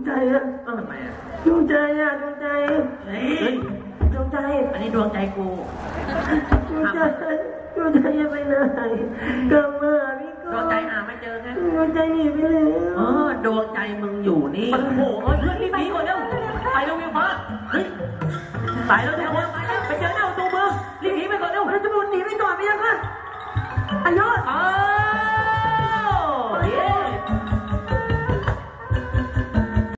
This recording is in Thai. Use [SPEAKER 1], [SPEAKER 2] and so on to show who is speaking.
[SPEAKER 1] ใจอะ
[SPEAKER 2] ก็ทำไมอ่ะ
[SPEAKER 1] ดวงใจอะดวงใจ
[SPEAKER 2] เฮ้ย
[SPEAKER 1] ดวงใจ
[SPEAKER 2] อันนี้ดวงใจกู
[SPEAKER 1] ดวงใจดวงใจจะไปไหนกลับมาพี่ก็
[SPEAKER 2] ดวงใจไม่เจอไง
[SPEAKER 1] ดวงใจหนีไปแล้ว
[SPEAKER 2] ดวงใจมึงอยู่นี่โอ้โหเฮ้ยเพื่อนรีบหนีก่อนเร็วไปเร็ววิวฟ้าเฮ้ยไปแล้วเร็วไปเจอหน้าประตูเมืองรีบหนีไปก่อนเร็ว
[SPEAKER 1] เราจะบุญหนีไปก่อนพี่ยังคะอายอด